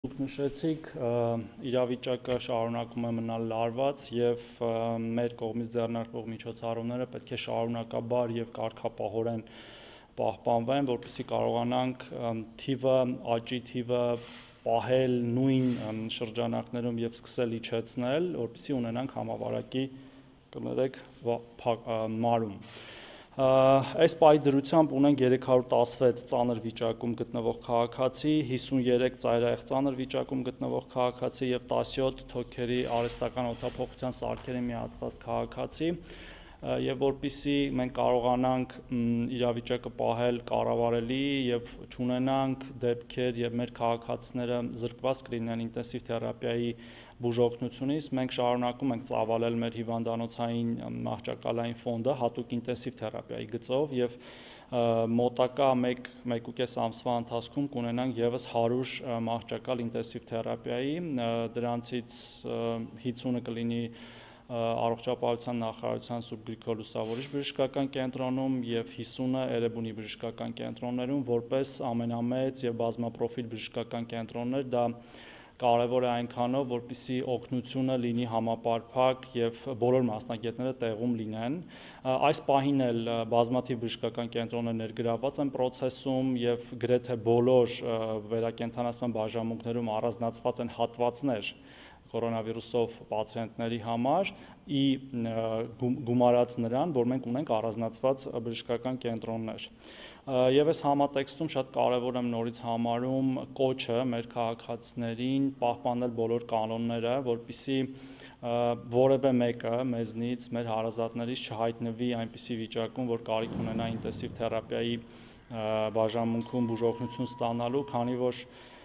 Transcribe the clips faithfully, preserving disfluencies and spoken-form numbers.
Դուք նշեցիք, իրավիճակը շարունակում է մնալ լարված եւ մեր կողմից ձեռնարկվող միջոցառումները պետք է շարունակաբար եւ կարգապահորեն պահպանվեն, որպեսզի կարողանանք թիվը, աճի թիվը պահել նույն շրջանակներում եւ սկսել իջեցնել, որպեսզի ունենանք համավարակի, կներեք, մարում։ Այս պահի դրությամբ ունենք երեք հարյուր տասնվեց ծանր վիճակում գտնվող քաղաքացի, հիսունյերեք ծայրահեղ ծանր վիճակում գտնվող քաղաքացի եւ տասնյոթ թոքերի արհեստական օդափոխության սարքերի միացված քաղաքացի, եւ որպեսզի մենք կարողանանք իրավիճակը պահել կառավարելի եւ չունենանք դեպքեր եւ մեր քաղաքացիները զրկված կլինեն ինտենսիվ թերապիայի բուժօգնությունից, մենք շարունակում ենք ծավալել մեր հիվանդանոցային մահճակալային ֆոնդը հատուկ ինտենսիվ թերապիայի գծով եւ մոտակա մեկ-մեկուկես ամսվա ընթացքում կունենանք եւս հարյուր մահճակալ ինտենսիվ թերապիայի, դրանցից հինգսունը կլինի առողջապահության նախարարության Սուրբ Գրիգոր Լուսավորիչ բժշկական կենտրոնում եւ հիսունը Էրեբունի բժշկական կենտրոններում, որպես ամենամեծ եւ բազմապրոֆիլ բժշկական կենտրոններ, դա կարևոր է այնքանով, որպեսզի օգնությունը լինի համապարփակ եւ բոլոր մասնագետները տեղում լինեն։ Այս պահին էլ բազմաթիվ բժշկական կենտրոններ ներգրավված են process-ում եւ գրեթե բոլոր վերակենդանացման բաժանմունքներում առանձնացված են հատվածներ կորոնավիրուսով պացիենտների համար, ի գումարած նրան, որ մենք ունենք առանձնացված բժշկական կենտրոններ։ Եվ այս համատեքստում շատ կարևոր եմ նորից համարում կոչը մեր քաղաքացիներին պահպանել բոլոր կանոնները, որպեսզի որևէ մեկը մեզնից, մեր հարազատներից չհայտնվի այնպիսի վիճակում, որ կարիք ունենա ինտենսիվ թերապիայի բաժանմունքում բուժօգնություն ստանալու, քանի որ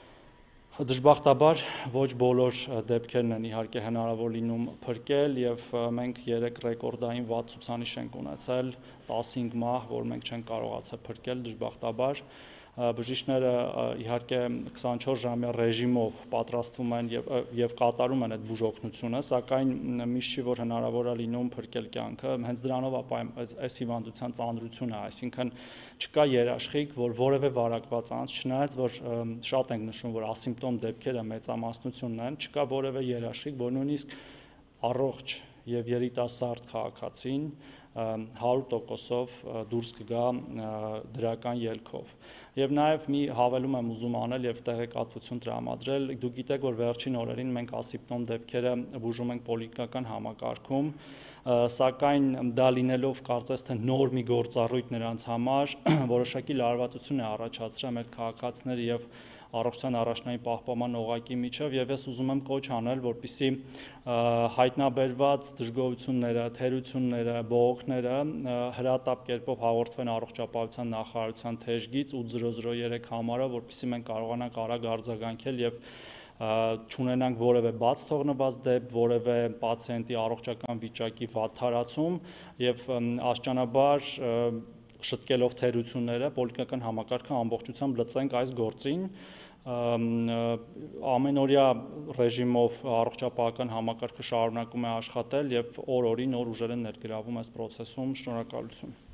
դժբախտաբար ոչ բոլոր դեպքերն են իհարկե հնարավոր լինում փրկել եւ մենք երեք ռեկորդային վատ ցուցանիշ ենք ունեցել, տասնհինգ մահ, որ մենք չենք կարողացել փրկել դժբախտաբար։ Բժիշկները իհարկե քսանչորս ժամյա ռեժիմով պատրաստվում են եւ եւ կատարում են այդ բուժօգնությունը, սակայն միշտ չի որ հնարավոր է լինում փրկել կյանքը, հենց դրանով ապա այս հիվանդության ծանրությունը, այսինքն չկա երաշխիք, որ որևէ վարակված անձ, չնայած որ շատ ենք նշում, որ ասիմպտոմ դեպքերը մեծամասնությունն են, չկա որևէ երաշխիք, որ նույնիսկ առողջ եւ երիտասարդ քաղաքացին հարյուր տոկոսով դուրս կգա դրական ելքով։ Եվ նաև մի հավելում եմ ուզում անել եւ տեղեկատվություն տրամադրել, դուք գիտեք, որ վերջին օրերին մենք ասիմպտոմ դեպքերը բուժում ենք պոլիկլինիկական համակարգում, սակայն դա լինելով կարծես թե նոր մի գործառույթ նրանց համար, որոշակի լարվածություն է առաջացրել մեր քաղաքացիների եւ առողջության առաջնային պահպանման օղակի միջև եւ ես ուզում եմ կոչ անել, որպեսզի հայտնաբերված դժգոհությունները, թերությունները, բողոքները հրատապ կերպով հաղորդվեն առողջապահության նախարարության թեժգից ութ զրո զրո երեք համարով, որպեսզի մենք կարողանանք արագ արձագանքել եւ չունենանք որևէ բաց թողնված դեպք, որևէ պացիենտի առողջական վիճակի վատթարացում եւ աստիճանաբար շտկելով թերությունները պոլիկլինիկական համակարգը ամբողջությամբ լծենք այս գործին ամենօրյա ռեժիմով առողջապահական համակարգը շարունակում է աշխատել եւ օր օրի նոր ուժեր են ներգրավում այս process-ում, շնորհակալություն։